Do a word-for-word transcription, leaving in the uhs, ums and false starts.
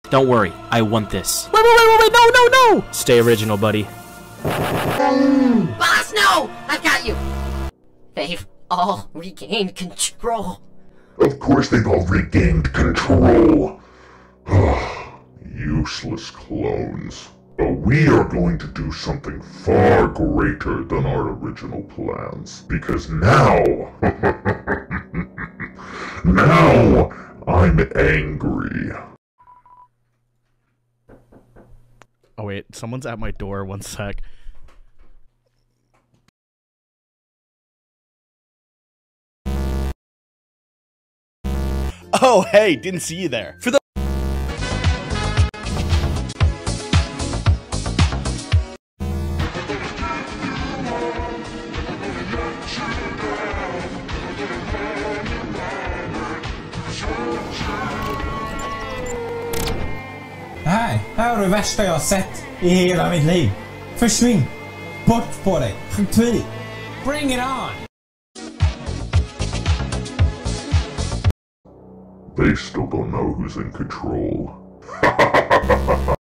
Don't worry, I want this. Wait, wait, wait, wait, wait, no, no, no! Stay original, buddy. Boss, no! I've got you! They've all regained control. Of course they've all regained control. Useless clones. But we are going to do something far greater than our original plans. Because now... now, I'm angry. Oh wait, someone's at my door, one sec. Oh hey, didn't see you there. For the Här, här är det värsta jag har sett i hela mitt liv. Försvinn! Bort på dig! Skjut! Bring it on! They still don't know who's in control.